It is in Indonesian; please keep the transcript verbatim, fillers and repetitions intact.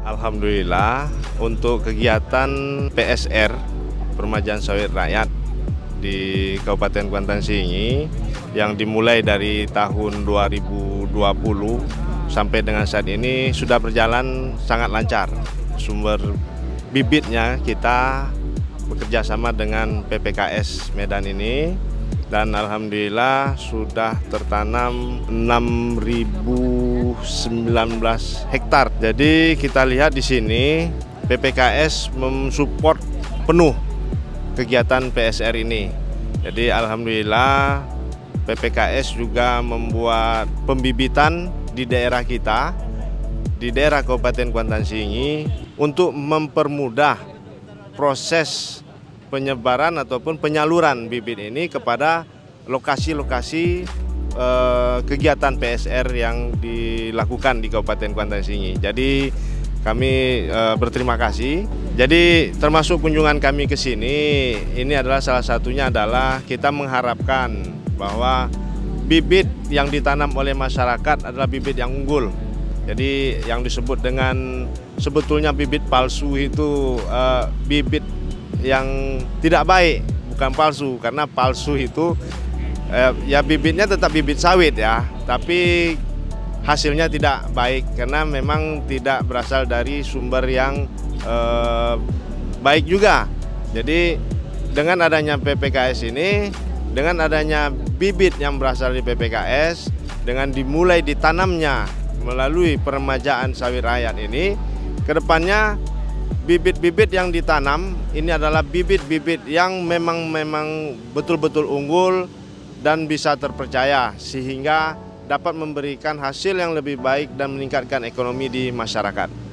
Alhamdulillah untuk kegiatan P S R Permajaan Sawit Rakyat di Kabupaten Kuantan Sengi yang dimulai dari tahun dua ribu dua puluh sampai dengan saat ini sudah berjalan sangat lancar. Sumber bibitnya kita bekerja sama dengan P P K S Medan ini dan alhamdulillah sudah tertanam enam ribu sembilan belas hektar. Jadi kita lihat di sini P P K S mensupport penuh kegiatan P S R ini. Jadi alhamdulillah P P K S juga membuat pembibitan di daerah kita, di daerah Kabupaten Kuantan Sengi untuk mempermudah proses penyebaran ataupun penyaluran bibit ini kepada lokasi-lokasi eh, kegiatan P S R yang dilakukan di Kabupaten Kuantan Sengi. Jadi kami eh, berterima kasih. Jadi termasuk kunjungan kami ke sini, ini adalah salah satunya adalah kita mengharapkan bahwa bibit yang ditanam oleh masyarakat adalah bibit yang unggul. Jadi yang disebut dengan sebetulnya bibit palsu itu uh, bibit yang tidak baik, bukan palsu, karena palsu itu uh, ya bibitnya tetap bibit sawit ya, tapi hasilnya tidak baik karena memang tidak berasal dari sumber yang uh, baik juga. Jadi dengan adanya P P K S ini, dengan adanya bibit yang berasal dari P P K S, dengan dimulai ditanamnya melalui peremajaan sawit rakyat ini, kedepannya bibit-bibit yang ditanam ini adalah bibit-bibit yang memang memang betul-betul unggul dan bisa terpercaya sehingga dapat memberikan hasil yang lebih baik dan meningkatkan ekonomi di masyarakat.